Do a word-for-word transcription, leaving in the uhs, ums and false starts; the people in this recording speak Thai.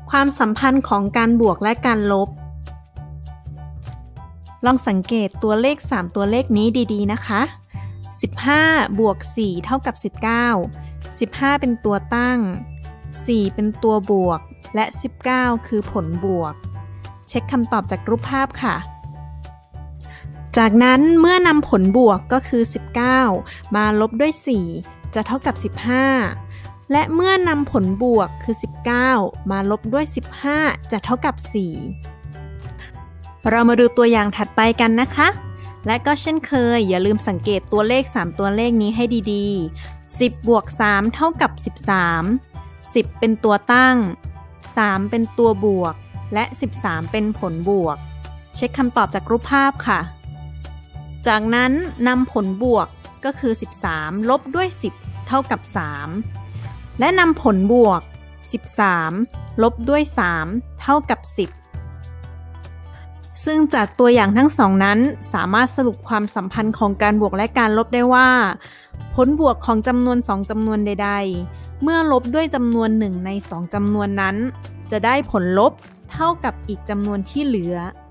ความสัมพันธ์ของการบวกและการลบลองสังเกตตัวเลขสามตัวเลขนี้ดีๆนะคะสิบห้าบวกสี่เท่ากับสิบเก้า สิบห้าเป็นตัวตั้งสี่เป็นตัวบวกและสิบเก้าคือผลบวกเช็คคำตอบจากรูปภาพค่ะจากนั้นเมื่อนำผลบวกก็คือสิบเก้ามาลบด้วยสี่จะเท่ากับสิบห้าและเมื่อนำผลบวกคือสิบเก้ามาลบด้วยสิบห้าจะเท่ากับสี่เรามาดูตัวอย่างถัดไปกันนะคะและก็เช่นเคยอย่าลืมสังเกตตัวเลขสามตัวเลขนี้ให้ดีๆสิบบวกสามเท่ากับสิบสาม สิบเป็นตัวตั้งสามเป็นตัวบวกและสิบสามเป็นผลบวกเช็คคำตอบจากรูปภาพค่ะจากนั้นนำผลบวกก็คือสิบสามลบด้วยสิบเท่ากับสามและนำผลบวกสิบสามลบด้วยสามเท่ากับสิบซึ่งจากตัวอย่างทั้งสองนั้นสามารถสรุปความสัมพันธ์ของการบวกและการลบได้ว่าผลบวกของจำนวนสองจำนวนใดๆเมื่อลบด้วยจำนวนหนึ่งในสองจำนวนนั้นจะได้ผลลบเท่ากับอีกจำนวนที่เหลือ